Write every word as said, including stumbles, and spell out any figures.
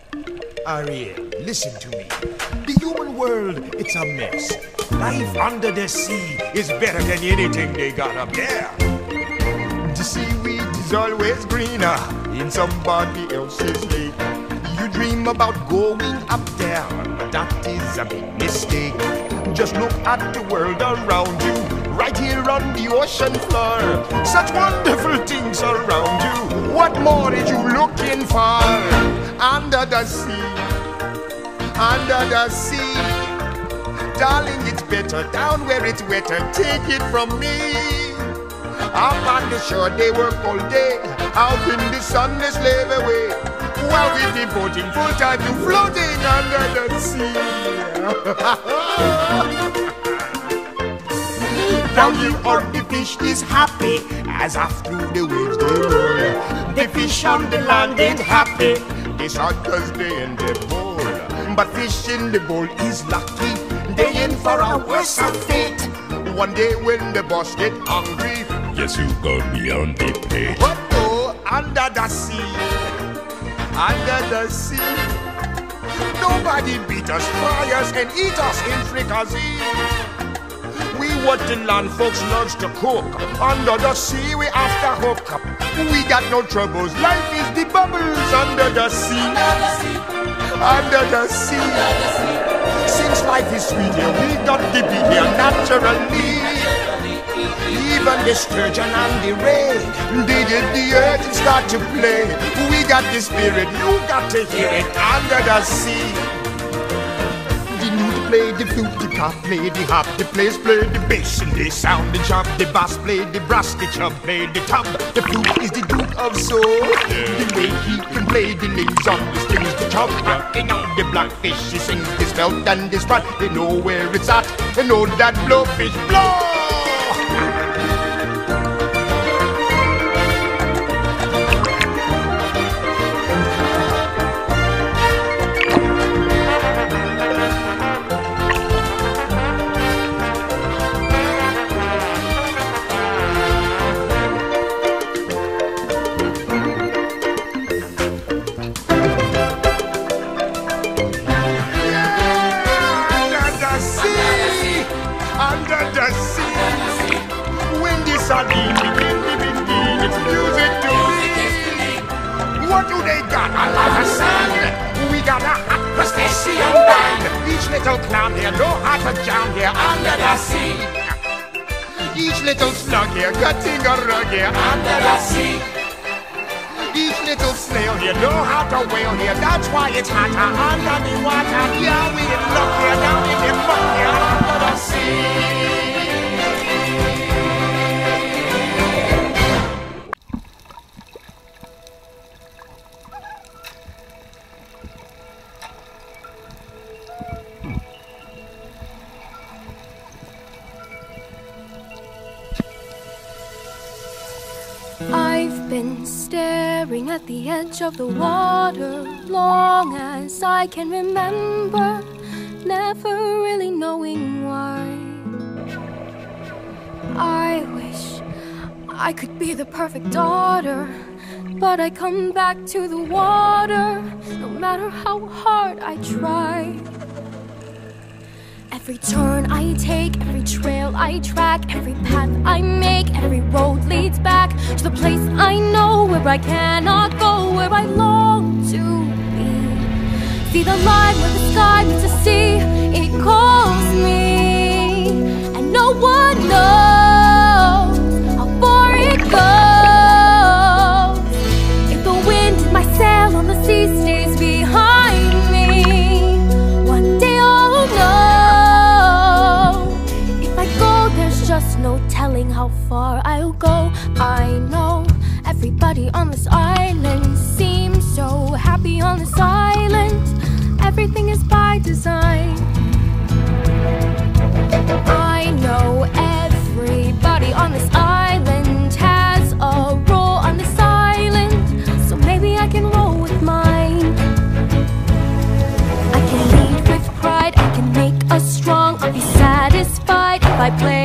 Ariel, listen to me. The human world, it's a mess. Life under the sea is better than anything they got up there. The seaweed is always greener in somebody else's lake. You dream about going up there, but that is a big mistake. Just look at the world around you, right here on the ocean floor. Such wonderful things around you. What more are you looking for? Under the sea, under the sea. Darling, it's better down where it's wetter. Take it from me. Up on the shore they work all day, out in the sun they slave away, while we're devoting full time to floating under the sea. Down here on the fish is happy, as after the waves they roll. The fish on the land ain't happy, they sad cause they in the bowl. But fish in the bowl is lucky, they in for a worse fate. One day when the boss get hungry, yes, you got me on the plate. But oh, under the sea, under the sea, nobody beat us, fry us, and eat us in fricassee. We what the land folks loves to cook. Under the sea, we after hook up. We got no troubles. Life is the bubbles under the sea. Under the sea. Under the sea. Since life is sweet here, we got to be here naturally. Even the sturgeon and the ray, they did the earth and start to play. We got the spirit, you got to hear it under the sea. The lute play the flute, the cop play the hop, the players play the bass and they sound the chop. The bass play the brass, the chub play the tub. The flute is the duke of soul. The way he can play the names on the strings, the chub rocking on the blackfish. He sings this belt and this rod. They know where it's at, they know that blowfish blow. What do they got? A lot of sand. We got a hot crustacean band. Each little clown here know how to jam here under the sea. Each little slug here cutting a rug here under the sea. Each little snail here know how to whale here. That's why it's hotter under the water. Yeah, we in luck here down in the muck here under the sea. I've been staring at the edge of the water long as I can remember, never really knowing why. I wish I could be the perfect daughter, but I come back to the water no matter how hard I try. Every turn I take, every trail I track, every path I make, every road leads back to the place I know where I cannot go, where I long to be. See the line where the sky meets the sea, it calls me, and no one knows how far it goes. If the wind in my sail on the sea stays behind me, one day I'll know. Just no telling how far I'll go. I know everybody on this island seems so happy on this island. Everything is by design. I know everybody on this island has a role on this island, so maybe I can roll with mine. I can lead with pride, I can make us strong. I'll be satisfied if I play